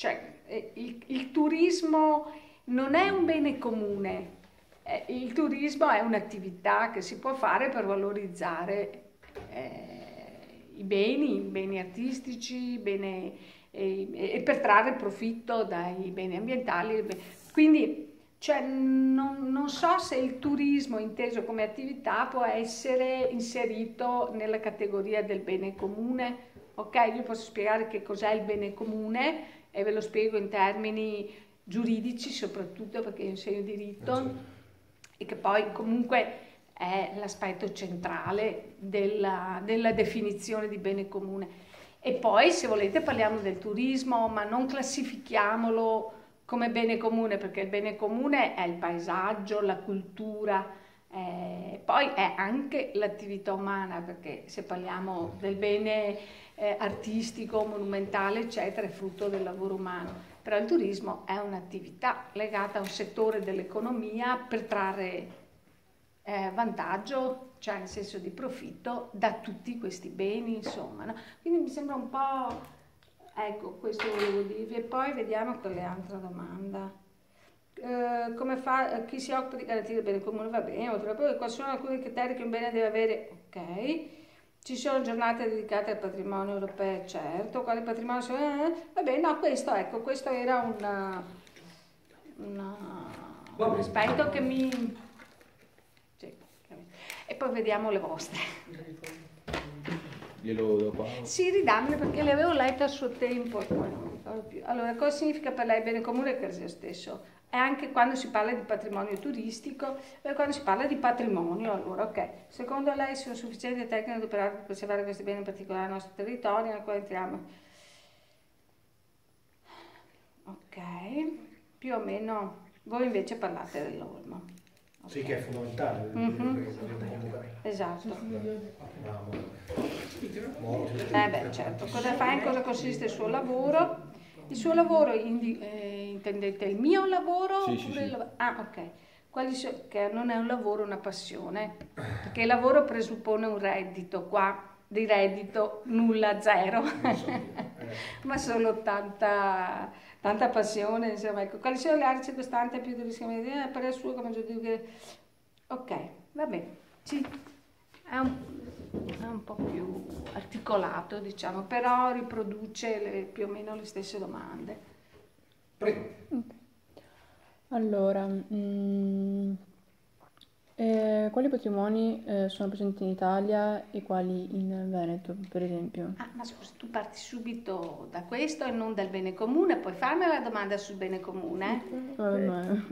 cioè il turismo non è un bene comune, il turismo è un'attività che si può fare per valorizzare i beni artistici, e per trarre profitto dai beni ambientali. Quindi cioè, non so se il turismo inteso come attività può essere inserito nella categoria del bene comune. Ok, io posso spiegare che cos'è il bene comune e ve lo spiego in termini giuridici, soprattutto perché io insegno diritto, e che poi comunque è l'aspetto centrale della definizione di bene comune. E poi, se volete, parliamo del turismo, ma non classifichiamolo come bene comune, perché il bene comune è il paesaggio, la cultura, poi è anche l'attività umana, perché se parliamo del bene artistico, monumentale, eccetera, è frutto del lavoro umano. Però il turismo è un'attività legata a un settore dell'economia per trarre vantaggio, cioè nel senso di profitto, da tutti questi beni, insomma, no? Quindi mi sembra un po'... Ecco, questo volevo dirvi. E poi vediamo quale altra domanda. Come fa chi si occupa di garantire il bene comune? Va bene, quali sono alcuni criteri che un bene deve avere? Ok. Ci sono giornate dedicate al patrimonio europeo, certo. Quale patrimonio sono? Va bene, no, questo, ecco, questo era un aspetto che mi... Sì. E poi vediamo le vostre. Glielo do qua? Sì, ridammele perché le avevo lette a suo tempo e poi non mi ricordo più. Allora, cosa significa per lei bene comune? Che sia stesso. È anche quando si parla di patrimonio turistico, quando si parla di patrimonio, allora ok. Secondo lei sono sufficienti tecniche ad operare per preservare questi beni in particolare nel nostro territorio, nel quale entriamo? Ok, più o meno. Voi invece parlate dell'olmo. Okay. Sì, che è fondamentale. Esatto. Molto. Beh, certo. Cosa fa? In cosa consiste il suo lavoro? Il suo lavoro, intendete il mio lavoro? Sì, sì, sì. Ah, ok. Che non è un lavoro, una passione. Perché il lavoro presuppone un reddito, qua di reddito nulla, zero. Ma solo tanta passione, insomma. Ecco. Quali sono le aree circostanti più di rischio? Per il suo, come giudice? Ok, va bene. Sì, è un po' più articolato, diciamo, però riproduce più o meno le stesse domande. Prego. Allora, quali patrimoni sono presenti in Italia e quali in Veneto, per esempio? Ah, ma scusa, tu parti subito da questo e non dal bene comune, puoi farmi la domanda sul bene comune? No.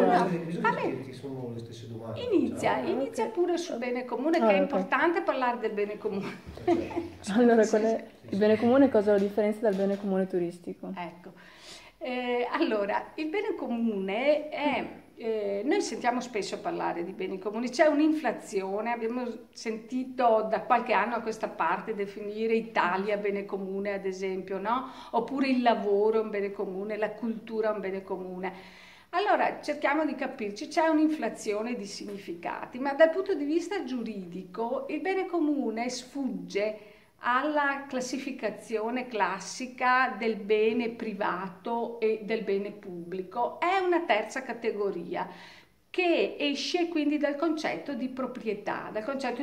Sono le stesse domande. Inizia pure sul bene comune, che è importante parlare del bene comune. Allora, il bene comune cosa lo differenzia dal bene comune turistico? Ecco, allora, il bene comune è... noi sentiamo spesso parlare di beni comuni, c'è un'inflazione, abbiamo sentito da qualche anno a questa parte definire Italia bene comune, ad esempio, no? Oppure il lavoro è un bene comune, la cultura è un bene comune. Allora cerchiamo di capirci, c'è un'inflazione di significati, ma dal punto di vista giuridico il bene comune sfugge alla classificazione classica del bene privato e del bene pubblico. È una terza categoria che esce quindi dal concetto di proprietà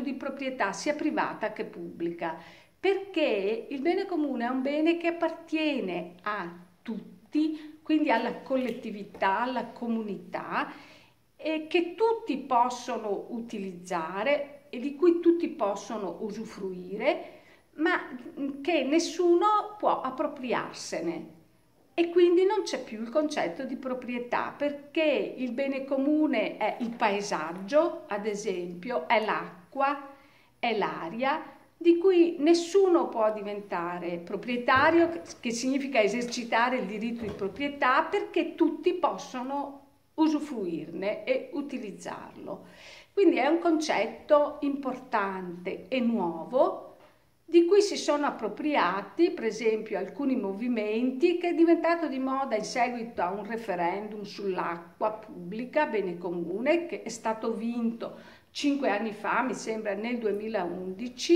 sia privata che pubblica, perché il bene comune è un bene che appartiene a tutti, quindi alla collettività, alla comunità, e che tutti possono utilizzare e di cui tutti possono usufruire, ma che nessuno può appropriarsene. E quindi non c'è più il concetto di proprietà, perché il bene comune è il paesaggio, ad esempio, è l'acqua, è l'aria, di cui nessuno può diventare proprietario, che significa esercitare il diritto di proprietà, perché tutti possono usufruirne e utilizzarlo. Quindi è un concetto importante e nuovo, di cui si sono appropriati, per esempio, alcuni movimenti, che è diventato di moda in seguito a un referendum sull'acqua pubblica, bene comune, che è stato vinto 5 anni fa, mi sembra nel 2011,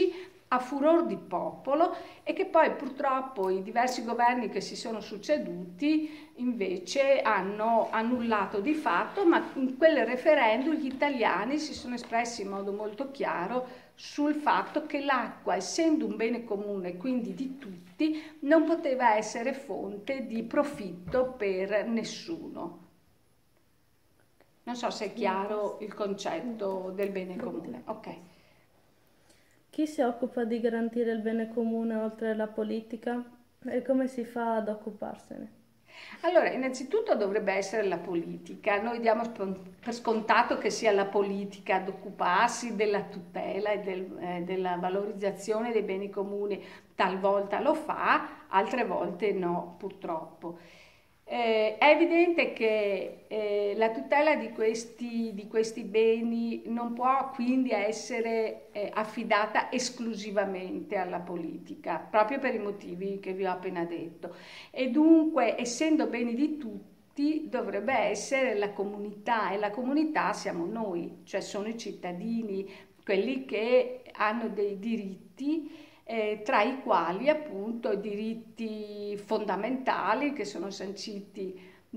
a furor di popolo e che poi purtroppo i diversi governi che si sono succeduti invece hanno annullato di fatto, ma in quel referendum gli italiani si sono espressi in modo molto chiaro sul fatto che l'acqua, essendo un bene comune, quindi di tutti, non poteva essere fonte di profitto per nessuno. Non so se è chiaro il concetto del bene comune. Ok. Chi si occupa di garantire il bene comune oltre alla politica e come si fa ad occuparsene? Allora, innanzitutto dovrebbe essere la politica. Noi diamo per scontato che sia la politica ad occuparsi della tutela e della valorizzazione dei beni comuni. Talvolta lo fa, altre volte no, purtroppo. È evidente che la tutela di questi beni non può quindi essere affidata esclusivamente alla politica, proprio per i motivi che vi ho appena detto. E dunque, essendo beni di tutti, dovrebbe essere la comunità, e la comunità siamo noi, cioè sono i cittadini, quelli che hanno dei diritti, tra i quali appunto i diritti fondamentali che sono sanciti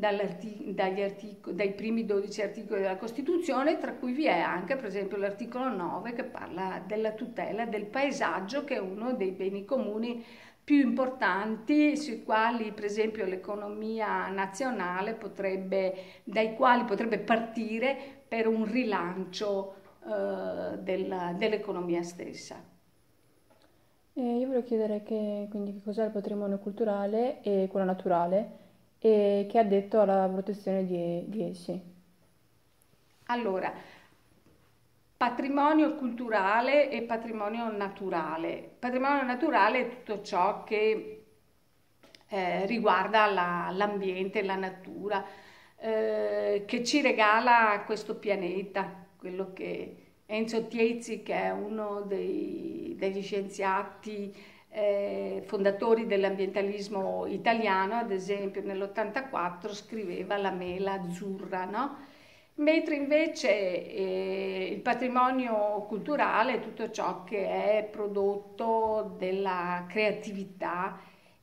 dai primi 12 articoli della Costituzione, tra cui vi è anche per esempio l'articolo 9 che parla della tutela del paesaggio, che è uno dei beni comuni più importanti, sui quali per esempio l'economia nazionale dai quali potrebbe partire per un rilancio dell'economia stessa. Io volevo chiedere quindi che cos'è il patrimonio culturale e quello naturale e che ha detto alla protezione di essi. Allora, patrimonio culturale e patrimonio naturale. Patrimonio naturale è tutto ciò che riguarda l'ambiente, la natura, che ci regala questo pianeta, quello che Enzo Tiezzi, che è uno degli scienziati fondatori dell'ambientalismo italiano, ad esempio nell'84 scriveva La mela azzurra, no? Mentre invece il patrimonio culturale è tutto ciò che è prodotto della creatività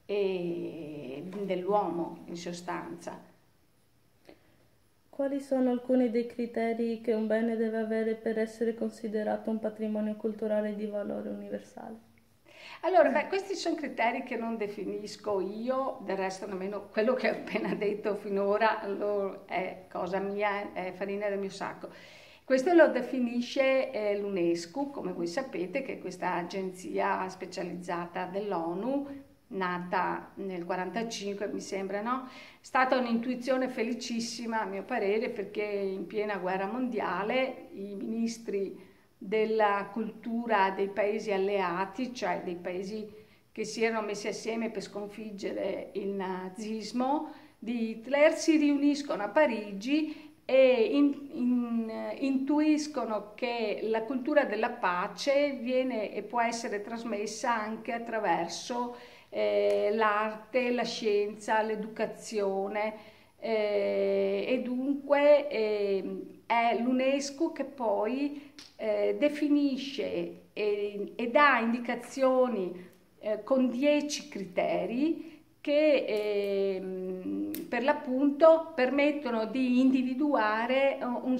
e dell'uomo, in sostanza. Quali sono alcuni dei criteri che un bene deve avere per essere considerato un patrimonio culturale di valore universale? Allora, questi sono criteri che non definisco io, del resto nemmeno quello che ho appena detto finora è cosa mia, è farina del mio sacco. Questo lo definisce l'UNESCO, come voi sapete, che è questa agenzia specializzata dell'ONU, nata nel 1945, mi sembra, no? È stata un'intuizione felicissima, a mio parere, perché in piena guerra mondiale i ministri della cultura dei paesi alleati, cioè dei paesi che si erano messi assieme per sconfiggere il nazismo di Hitler, si riuniscono a Parigi e intuiscono che la cultura della pace viene e può essere trasmessa anche attraverso l'arte, la scienza, l'educazione, e dunque è l'UNESCO che poi definisce e dà indicazioni con 10 criteri che per l'appunto permettono di individuare un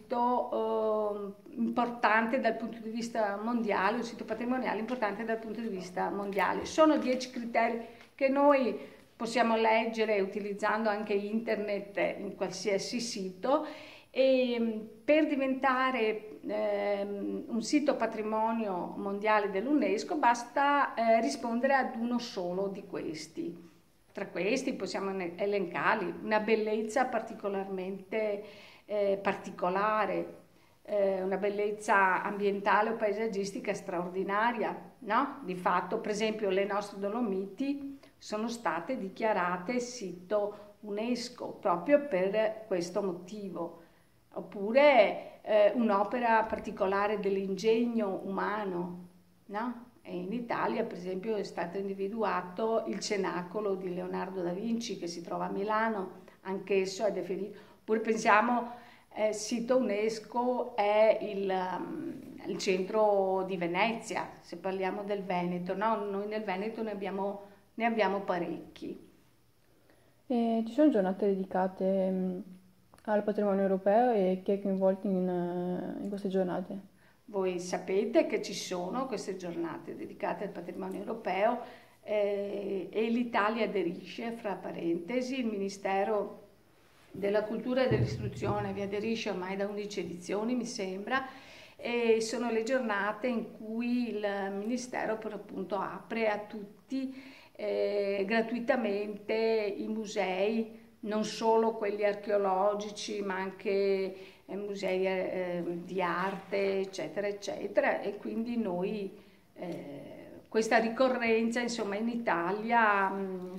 sito importante dal punto di vista mondiale, un sito patrimoniale importante dal punto di vista mondiale. Sono 10 criteri che noi possiamo leggere utilizzando anche internet in qualsiasi sito, e per diventare un sito patrimonio mondiale dell'UNESCO basta rispondere ad uno solo di questi. Tra questi possiamo elencarli: una bellezza particolarmente particolare, una bellezza ambientale o paesaggistica straordinaria, no? Di fatto, per esempio, le nostre Dolomiti sono state dichiarate sito UNESCO proprio per questo motivo. Oppure un'opera particolare dell'ingegno umano, no? E in Italia, per esempio, è stato individuato il Cenacolo di Leonardo da Vinci, che si trova a Milano, anch'esso è definito. Oppure pensiamo, sito UNESCO è il centro di Venezia, se parliamo del Veneto, no? Noi nel Veneto ne abbiamo parecchi. E ci sono giornate dedicate al patrimonio europeo e chi è coinvolto in queste giornate? Voi sapete che ci sono queste giornate dedicate al patrimonio europeo e l'Italia aderisce, fra parentesi, il Ministero della Cultura e dell'Istruzione vi aderisce ormai da 11 edizioni, mi sembra, e sono le giornate in cui il Ministero per appunto apre a tutti gratuitamente i musei, non solo quelli archeologici, ma anche musei di arte, eccetera, eccetera, e quindi noi questa ricorrenza, insomma, in Italia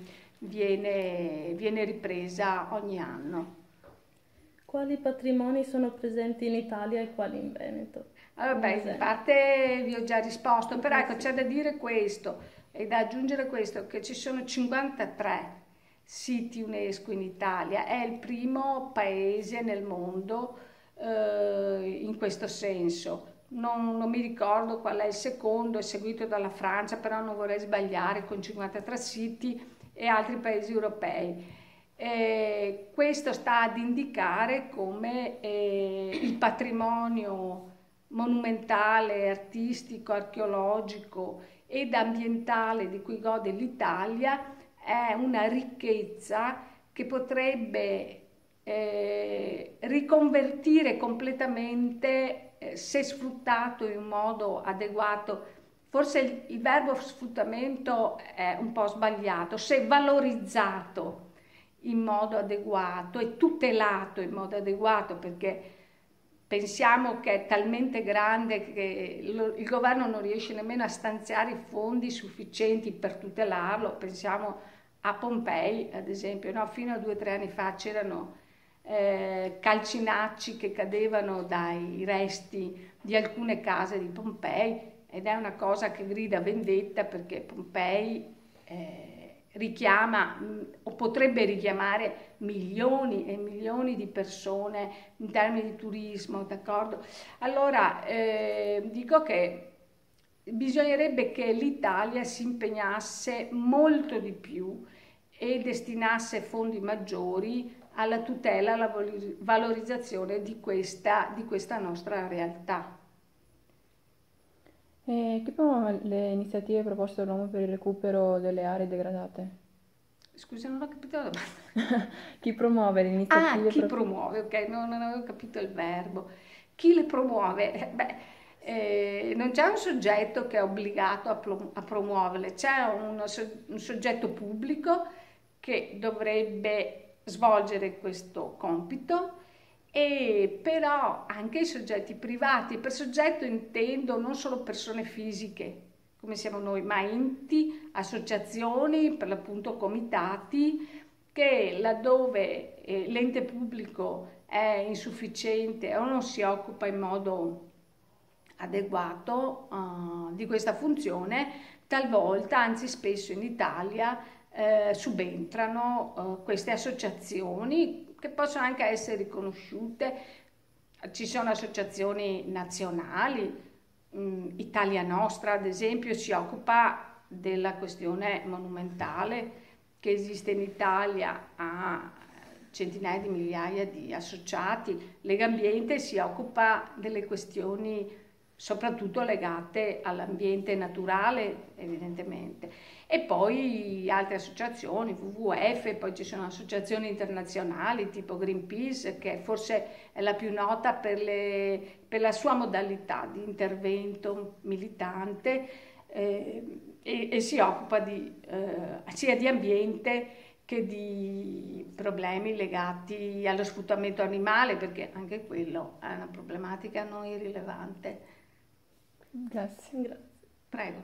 viene ripresa ogni anno. Quali patrimoni sono presenti in Italia e quali in Veneto? Vabbè, in parte vi ho già risposto, però ecco, c'è da dire questo e da aggiungere questo, che ci sono 53 siti UNESCO in Italia, è il primo paese nel mondo in questo senso. Non mi ricordo qual è il secondo, è seguito dalla Francia, però non vorrei sbagliare, con 53 siti e altri paesi europei. Questo sta ad indicare come il patrimonio monumentale, artistico, archeologico ed ambientale di cui gode l'Italia è una ricchezza che potrebbe riconvertire completamente, se sfruttato in un modo adeguato. Forse il verbo sfruttamento è un po' sbagliato, se valorizzato in modo adeguato e tutelato in modo adeguato, perché pensiamo che è talmente grande che il governo non riesce nemmeno a stanziare i fondi sufficienti per tutelarlo. Pensiamo a Pompei, ad esempio, no? Fino a 2 o 3 anni fa c'erano calcinacci che cadevano dai resti di alcune case di Pompei, ed è una cosa che grida vendetta, perché Pompei richiama o potrebbe richiamare milioni e milioni di persone in termini di turismo, d'accordo? Allora dico che bisognerebbe che l'Italia si impegnasse molto di più e destinasse fondi maggiori alla tutela e alla valorizzazione di questa nostra realtà. E chi promuove le iniziative proposte dall'uomo per il recupero delle aree degradate? Scusa, non ho capito la domanda. Chi promuove le iniziative? Chi promuove, ok, non avevo capito il verbo. Chi le promuove? Non c'è un soggetto che è obbligato a promuoverle, c'è un soggetto pubblico che dovrebbe svolgere questo compito, e però anche i soggetti privati. Per soggetto intendo non solo persone fisiche come siamo noi, ma enti, associazioni, per l'appunto comitati, che laddove l'ente pubblico è insufficiente o non si occupa in modo adeguato di questa funzione, talvolta, anzi spesso in Italia, subentrano queste associazioni che possono anche essere riconosciute. Ci sono associazioni nazionali, Italia Nostra ad esempio si occupa della questione monumentale che esiste in Italia, ha centinaia di migliaia di associati. Legambiente si occupa delle questioni soprattutto legate all'ambiente naturale, evidentemente, e poi altre associazioni, WWF, poi ci sono associazioni internazionali tipo Greenpeace, che forse è la più nota per la sua modalità di intervento militante, e si occupa sia di ambiente che di problemi legati allo sfruttamento animale, perché anche quello è una problematica non irrilevante. Grazie. Grazie. Prego.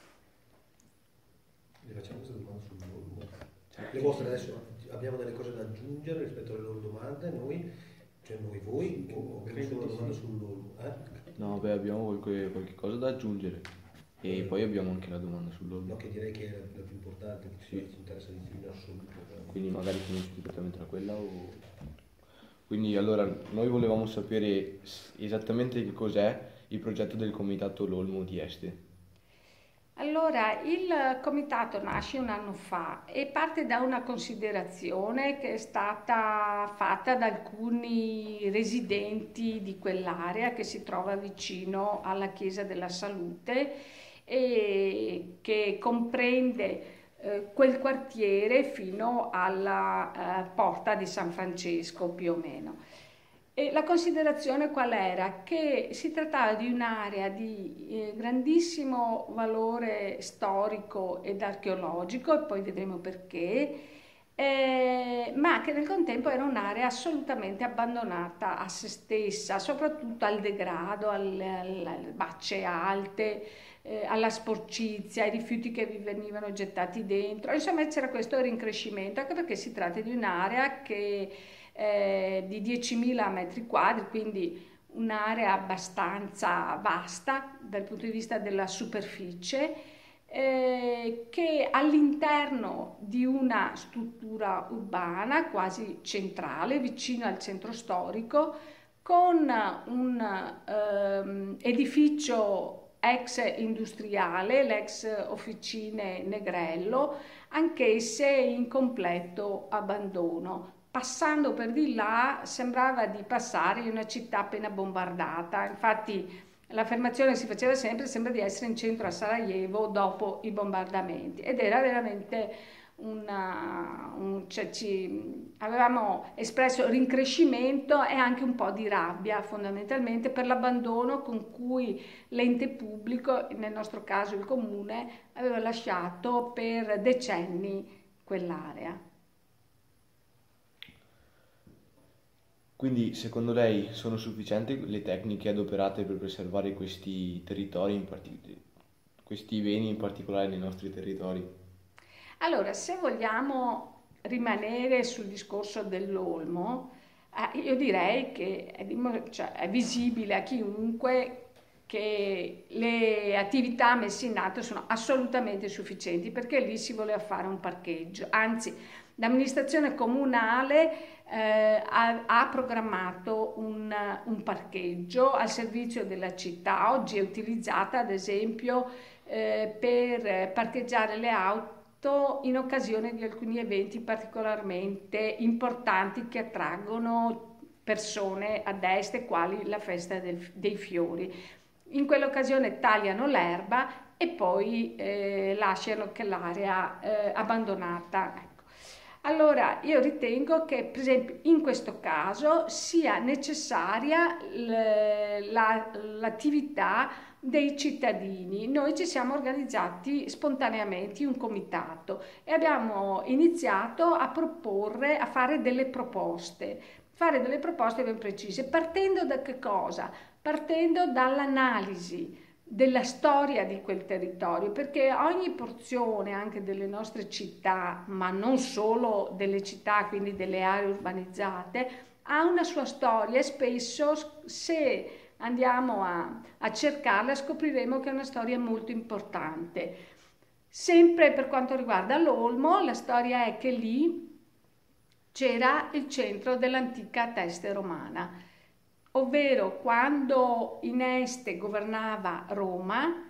Le facciamo questa domanda sul volmo. Le vostre adesso abbiamo delle cose da aggiungere rispetto alle loro domande, noi, cioè noi voi, o abbiamo solo una domanda sul volmo? No, beh, abbiamo qualche cosa da aggiungere e poi abbiamo anche la domanda sull'olmo. No, che direi che è la più importante, che Sì. ci interessa di più in assoluto. Quindi magari finisci direttamente da quella o... Quindi allora noi volevamo sapere esattamente che cos'è il progetto del Comitato L'Olmo di Este? Allora, il comitato nasce un anno fa e parte da una considerazione che è stata fatta da alcuni residenti di quell'area che si trova vicino alla Chiesa della Salute e che comprende quel quartiere fino alla porta di San Francesco più o meno. E la considerazione qual era? Che si trattava di un'area di grandissimo valore storico ed archeologico, e poi vedremo perché, ma che nel contempo era un'area assolutamente abbandonata a se stessa, soprattutto al degrado, alle bacce alte, alla sporcizia, ai rifiuti che vi venivano gettati dentro. Insomma, c'era questo rincrescimento, anche perché si tratta di un'area che di 10.000 metri quadri, quindi un'area abbastanza vasta dal punto di vista della superficie, che all'interno di una struttura urbana quasi centrale, vicino al centro storico, con un edificio ex industriale, l'ex Officine Negrello, anch'esse in completo abbandono. Passando per di là sembrava di passare in una città appena bombardata. Infatti l'affermazione che si faceva sempre sembra di essere in centro a Sarajevo dopo i bombardamenti, ed era veramente avevamo espresso rincrescimento e anche un po' di rabbia fondamentalmente per l'abbandono con cui l'ente pubblico, nel nostro caso il comune, aveva lasciato per decenni quell'area. Quindi, secondo lei, sono sufficienti le tecniche adoperate per preservare questi territori, questi beni in particolare nei nostri territori? Allora, se vogliamo rimanere sul discorso dell'olmo, io direi che è visibile a chiunque che le attività messe in atto sono assolutamente sufficienti, perché lì si voleva fare un parcheggio, anzi l'amministrazione comunale ha programmato un parcheggio al servizio della città. Oggi è utilizzata ad esempio per parcheggiare le auto in occasione di alcuni eventi particolarmente importanti che attraggono persone ad est, quali la festa dei fiori. In quell'occasione tagliano l'erba e poi lasciano che l'area abbandonata. Allora, io ritengo che, per esempio, in questo caso sia necessaria l'attività dei cittadini. Noi ci siamo organizzati spontaneamente in un comitato e abbiamo iniziato a fare delle proposte ben precise, partendo da che cosa? Partendo dall'analisi della storia di quel territorio, perché ogni porzione anche delle nostre città, ma non solo delle città, quindi delle aree urbanizzate, ha una sua storia, e spesso se andiamo a cercarla scopriremo che è una storia molto importante. Sempre per quanto riguarda l'Olmo, la storia è che lì c'era il centro dell'antica Teste romana, ovvero quando in Este governava Roma,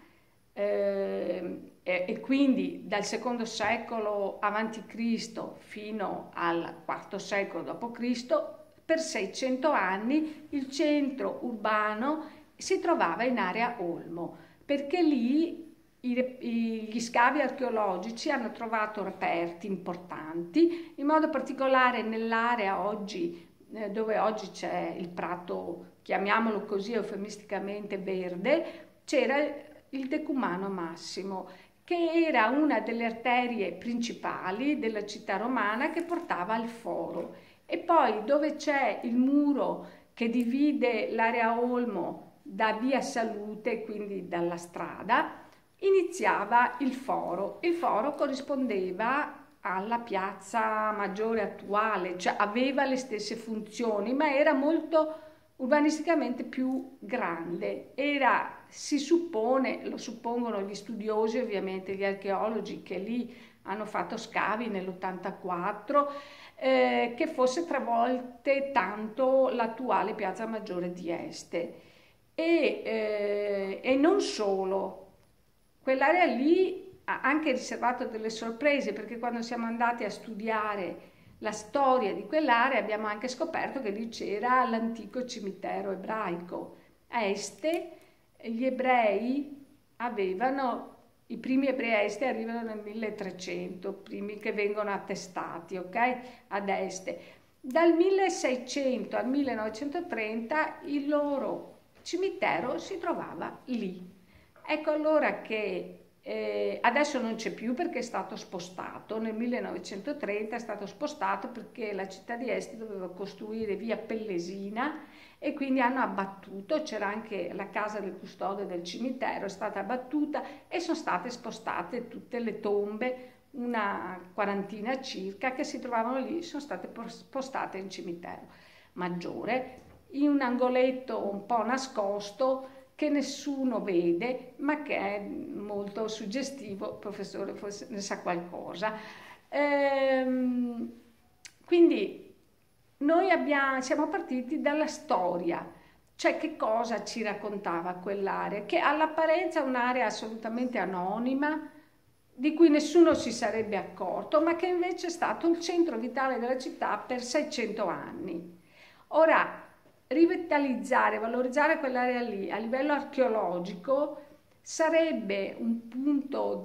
e quindi dal secondo secolo a.C. fino al IV secolo d.C., per 600 anni il centro urbano si trovava in area Olmo, perché lì gli scavi archeologici hanno trovato reperti importanti, in modo particolare nell'area oggi dove oggi c'è il prato, chiamiamolo così eufemisticamente, verde, c'era il Decumano Massimo, che era una delle arterie principali della città romana che portava al foro. E poi dove c'è il muro che divide l'area Olmo da Via Salute, quindi dalla strada, iniziava il foro. Il foro corrispondeva alla piazza Maggiore attuale, cioè aveva le stesse funzioni, ma era molto urbanisticamente più grande. Si suppone, lo suppongono gli studiosi, ovviamente gli archeologi che lì hanno fatto scavi nell'84, che fosse 3 volte tanto l'attuale piazza Maggiore di Este. e non solo, quell'area lì ha anche riservato delle sorprese, perché quando siamo andati a studiare la storia di quell'area abbiamo anche scoperto che lì c'era l'antico cimitero ebraico. A Este gli ebrei avevano, i primi ebrei a Este arrivano nel 1300, primi che vengono attestati, ok? Ad Este. Dal 1600 al 1930 il loro cimitero si trovava lì. Ecco allora che adesso non c'è più perché è stato spostato, nel 1930 è stato spostato perché la città di Este doveva costruire via Pellesina e quindi hanno abbattuto, c'era anche la casa del custode del cimitero, è stata abbattuta e sono state spostate tutte le tombe, una quarantina circa, che si trovavano lì, sono state spostate in cimitero maggiore, in un angoletto un po' nascosto che nessuno vede, ma che è molto suggestivo, il professore forse ne sa qualcosa. Quindi noi siamo partiti dalla storia, cioè che cosa ci raccontava quell'area, che all'apparenza è un'area assolutamente anonima, di cui nessuno si sarebbe accorto, ma che invece è stato il centro vitale della città per 600 anni. Ora, rivitalizzare, valorizzare quell'area lì a livello archeologico sarebbe un punto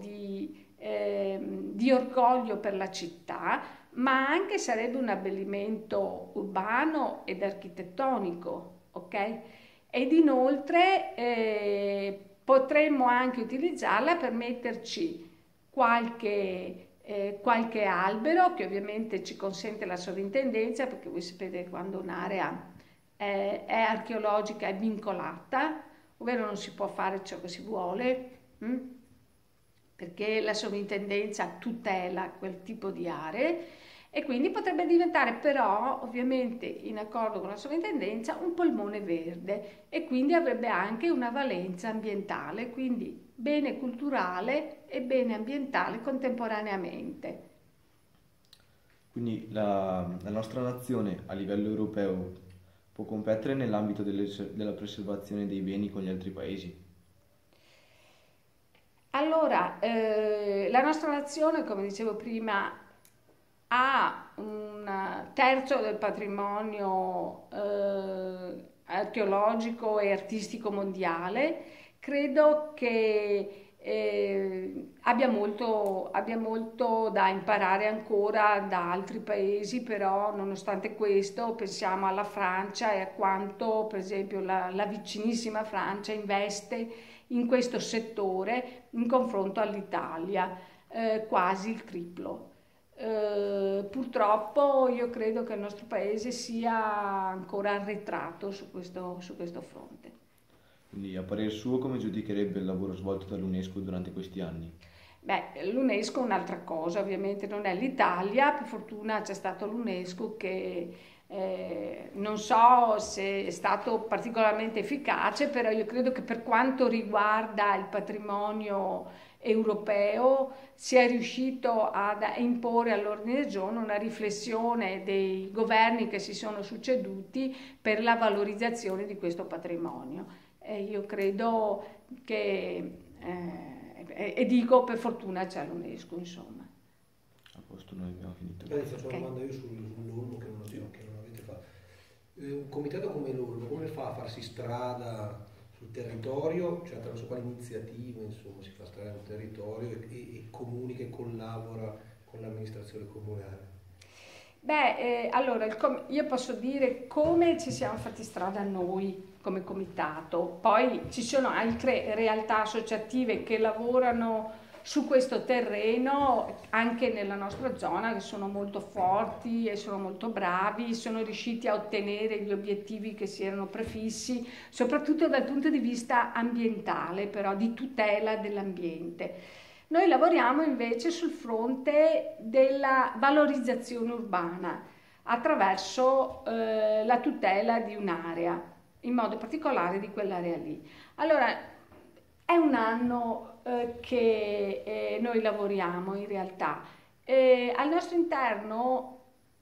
di orgoglio per la città, ma anche sarebbe un abbellimento urbano ed architettonico, ok? Ed inoltre potremmo anche utilizzarla per metterci qualche albero, che ovviamente ci consente la sovrintendenza, perché voi sapete che quando un'area è archeologica è vincolata, ovvero non si può fare ciò che si vuole, perché la sovrintendenza tutela quel tipo di aree, e quindi potrebbe diventare però, ovviamente in accordo con la sovrintendenza, un polmone verde e quindi avrebbe anche una valenza ambientale, quindi bene culturale e bene ambientale contemporaneamente. Quindi la nostra nazione a livello europeo può competere nell'ambito della preservazione dei beni con gli altri paesi? Allora, la nostra nazione, come dicevo prima, ha un terzo del patrimonio archeologico e artistico mondiale. Credo che abbia molto da imparare ancora da altri paesi, però nonostante questo pensiamo alla Francia e a quanto per esempio la vicinissima Francia investe in questo settore in confronto all'Italia, quasi il triplo. Purtroppo io credo che il nostro paese sia ancora arretrato su questo fronte. Quindi a parer suo come giudicherebbe il lavoro svolto dall'UNESCO durante questi anni? Beh, l'UNESCO è un'altra cosa, ovviamente non è l'Italia, per fortuna c'è stato l'UNESCO che non so se è stato particolarmente efficace, però io credo che per quanto riguarda il patrimonio europeo sia riuscito ad imporre all'ordine del giorno una riflessione dei governi che si sono succeduti per la valorizzazione di questo patrimonio. Io credo che, e dico per fortuna c'è l'UNESCO, insomma. A posto, noi abbiamo finito. Beh, faccio una domanda io sull'Olmo che non avete fatto. Un comitato come l'Olmo come fa a farsi strada sul territorio, cioè attraverso quali iniziative insomma si fa strada sul territorio e comunica e collabora con l'amministrazione comunale? Beh, allora io posso dire come ci siamo fatti strada noi come comitato, poi ci sono altre realtà associative che lavorano su questo terreno anche nella nostra zona, che sono molto forti e sono molto bravi, sono riusciti a ottenere gli obiettivi che si erano prefissi, soprattutto dal punto di vista ambientale, però di tutela dell'ambiente. Noi lavoriamo invece sul fronte della valorizzazione urbana attraverso la tutela di un'area, in modo particolare di quell'area lì. Allora, è un anno che noi lavoriamo in realtà. Al nostro interno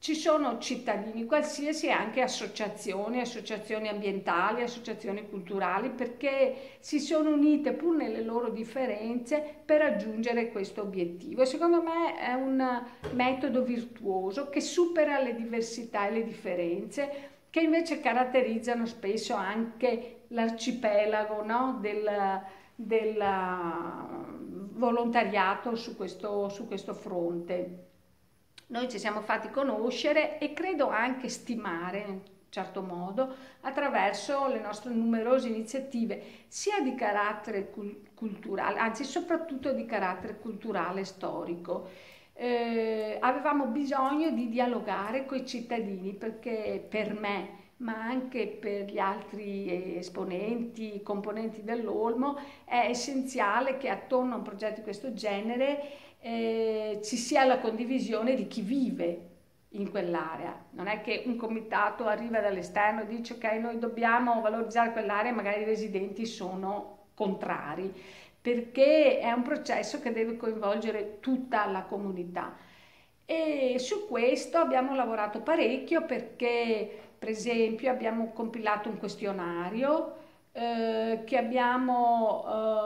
ci sono cittadini qualsiasi, anche associazioni ambientali, associazioni culturali, perché si sono unite pur nelle loro differenze per raggiungere questo obiettivo. Secondo me è un metodo virtuoso che supera le diversità e le differenze, che invece caratterizzano spesso anche l'arcipelago, no? del volontariato su questo fronte. Noi ci siamo fatti conoscere e credo anche stimare in un certo modo attraverso le nostre numerose iniziative, sia di carattere culturale, anzi soprattutto di carattere culturale e storico. Avevamo bisogno di dialogare con i cittadini, perché per me, ma anche per gli altri esponenti, componenti dell'Olmo, è essenziale che attorno a un progetto di questo genere ci sia la condivisione di chi vive in quell'area. Non è che un comitato arriva dall'esterno e dice ok, noi dobbiamo valorizzare quell'area e magari i residenti sono contrari, perché è un processo che deve coinvolgere tutta la comunità. E su questo abbiamo lavorato parecchio, perché per esempio abbiamo compilato un questionario che abbiamo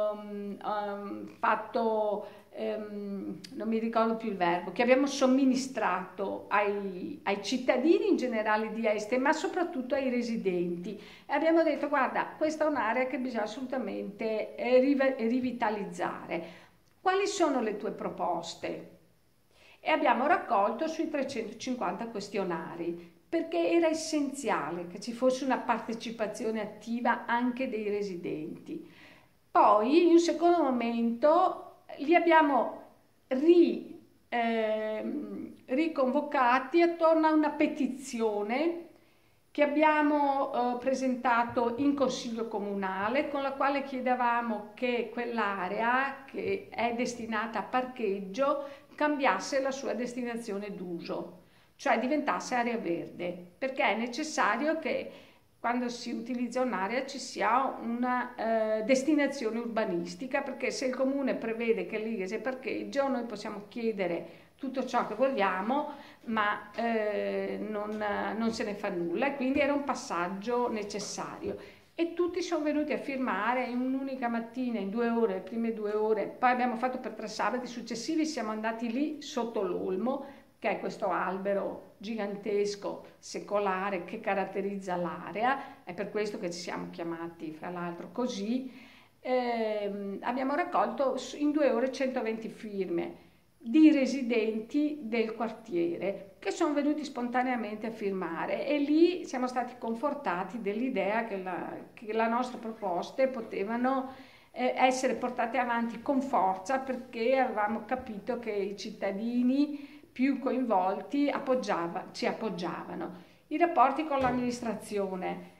fatto, non mi ricordo più il verbo, che abbiamo somministrato ai cittadini in generale di Este, ma soprattutto ai residenti. E abbiamo detto: guarda, questa è un'area che bisogna assolutamente rivitalizzare. Quali sono le tue proposte? E abbiamo raccolto sui 350 questionari, perché era essenziale che ci fosse una partecipazione attiva anche dei residenti. Poi, in un secondo momento, li abbiamo riconvocati attorno a una petizione che abbiamo presentato in Consiglio Comunale, con la quale chiedevamo che quell'area, che è destinata a parcheggio, cambiasse la sua destinazione d'uso, cioè diventasse area verde, perché è necessario che quando si utilizza un'area ci sia una destinazione urbanistica, perché se il comune prevede che lì sia parcheggio, noi possiamo chiedere tutto ciò che vogliamo, ma non se ne fa nulla, e quindi era un passaggio necessario. E tutti sono venuti a firmare in un'unica mattina, in 2 ore, le prime 2 ore. Poi abbiamo fatto per 3 sabati successivi, siamo andati lì sotto l'Olmo, che è questo albero gigantesco, secolare, che caratterizza l'area. È per questo che ci siamo chiamati, fra l'altro, così. Abbiamo raccolto in 2 ore 120 firme di residenti del quartiere, che sono venuti spontaneamente a firmare, e lì siamo stati confortati dell'idea che le nostre proposte potevano essere portate avanti con forza, perché avevamo capito che i cittadini più coinvolti ci appoggiavano. I rapporti con l'amministrazione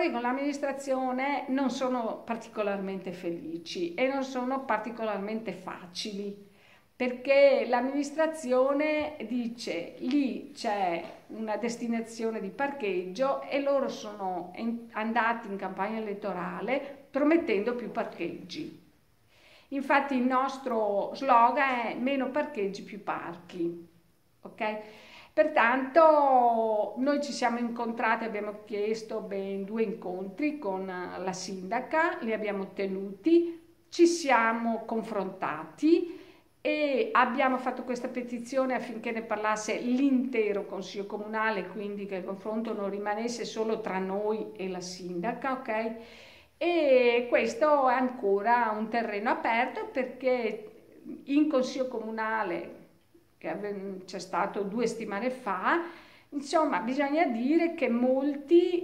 non sono particolarmente felici e non sono particolarmente facili, perché l'amministrazione dice: lì c'è una destinazione di parcheggio, e loro sono andati in campagna elettorale promettendo più parcheggi. Infatti il nostro slogan è: meno parcheggi, più parchi. Ok? Pertanto noi ci siamo incontrati, abbiamo chiesto ben 2 incontri con la sindaca, li abbiamo tenuti, ci siamo confrontati e abbiamo fatto questa petizione affinché ne parlasse l'intero Consiglio Comunale, quindi che il confronto non rimanesse solo tra noi e la sindaca, ok? E questo è ancora un terreno aperto, perché in Consiglio Comunale, che c'è stato 2 settimane fa, insomma, bisogna dire che molti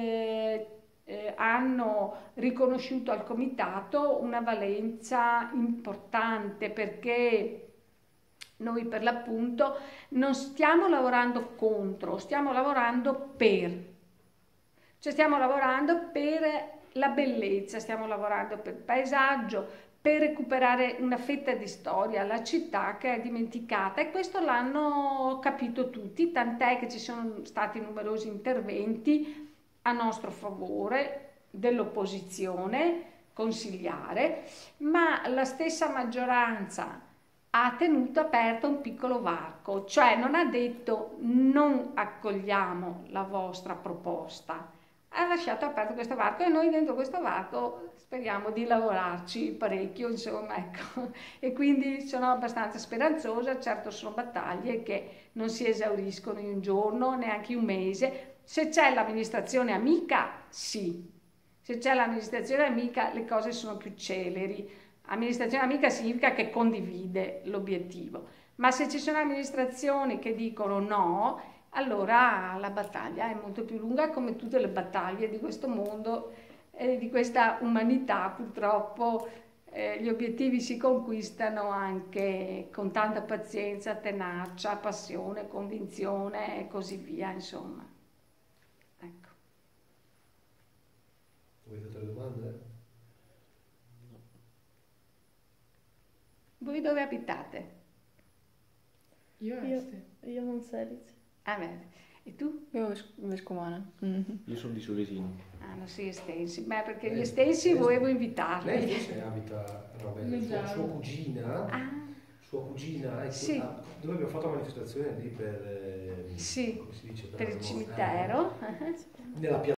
hanno riconosciuto al comitato una valenza importante, perché noi per l'appunto non stiamo lavorando contro, stiamo lavorando per la bellezza, stiamo lavorando per il paesaggio, per recuperare una fetta di storia alla città che è dimenticata, e questo l'hanno capito tutti, tant'è che ci sono stati numerosi interventi a nostro favore dell'opposizione consigliare, ma la stessa maggioranza ha tenuto aperto un piccolo varco, cioè non ha detto non accogliamo la vostra proposta, ha lasciato aperto questo varco e noi dentro questo varco speriamo di lavorarci parecchio, insomma, ecco. E quindi sono abbastanza speranzosa. Certo sono battaglie che non si esauriscono in un giorno, neanche in un mese. Se c'è l'amministrazione amica, sì. Se c'è l'amministrazione amica le cose sono più celeri. Amministrazione amica significa che condivide l'obiettivo, ma se ci sono amministrazioni che dicono no, allora la battaglia è molto più lunga, come tutte le battaglie di questo mondo e di questa umanità. Purtroppo gli obiettivi si conquistano anche con tanta pazienza, tenacia, passione, convinzione e così via, insomma. Ecco. Avete altre domande? Voi dove abitate? Io Io non Selice. Ah, beh. E tu? Io vescovana. Io sono di Solesino. Ah, non sei estensi. Beh, perché gli estensi volevo invitarli. Lei invece abita a Ravenna, sua cugina, Sì. dove abbiamo fatto la manifestazione lì per, Sì, come si dice, per il la cimitero. nella piazza